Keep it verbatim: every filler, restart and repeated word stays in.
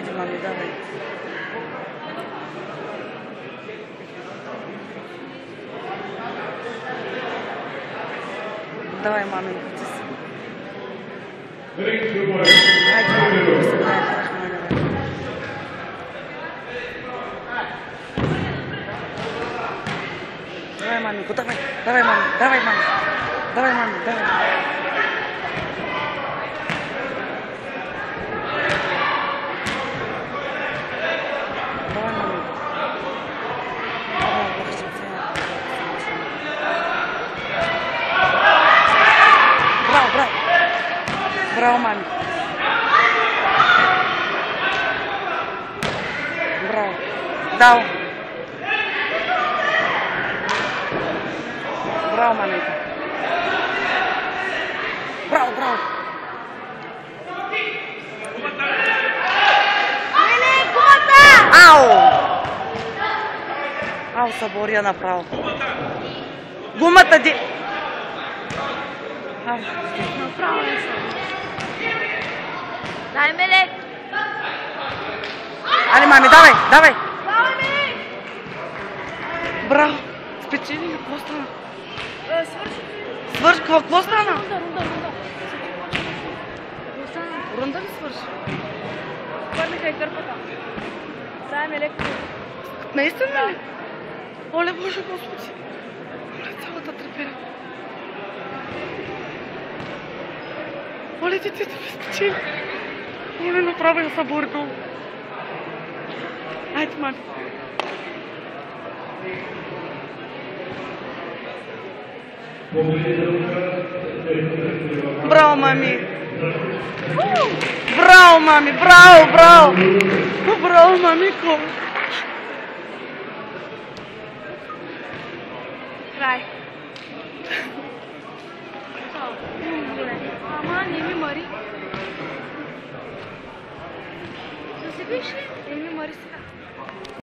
Хайде, мами, давай. Давай, мами, ходи си. Хайде, мами, бисмиллахир-рахманир-рахим. Давай, маменьку, давай, давай, маме, давай, маме, давай, маме, давай. Давай, маме. Давай, бахча, браво, браво. Браво, маме. Браво. Дал. Браво, маменька. Браво, браво. Ау! Ау, съборя направо. Гумата ди... Ау, направо е съм. Дай ме лек. Али, мами, давай, давай. Давай ми! Браво. Спечели, какво стана? Свърши. Свърши, какво стана? Рунда, рунда, рунда. Какво стана? Рунда ли свърши? Хвърляха и кърпата. Дай ме лек. Наистина ли? Оле, Боже Господи. Оле, цялата трепера. Оле, детето ми спечели. Оле, направо я събори долу. Айде, мами. Браво, мами! Браво, мами! Браво, браво! Браво, мамико! Край. Ама, не ми мари. Да се виж ли? Не ми мари сега.